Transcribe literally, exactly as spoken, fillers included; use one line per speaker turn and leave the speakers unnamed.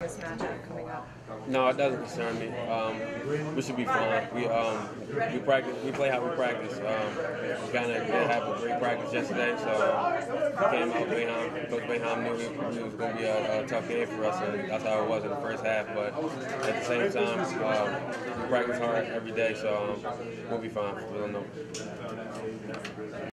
this matchup coming up?
No, it doesn't concern me. Um, we should be fine. We um, we practice. We play how we practice. Um, we kind of didn't have a great practice yesterday, so um, came out. Boeheim, Coach Boeheim knew it, knew it was going to be a, a tough game for us, and that's how it was in the first half. But at the same time, um, we practice hard every day, so um, we'll be fine. We don't know.